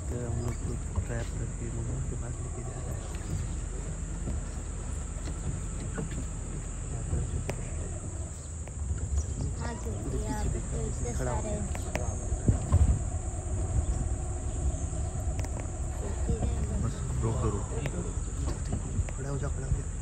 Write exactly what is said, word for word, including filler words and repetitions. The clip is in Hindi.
तो हम लोग को ट्रैप करके मुंबई के पास लेके जा रहे हैं। खड़ा हो गया। बस रोक दो रोक खड़ा हो जा खड़ा हो जा।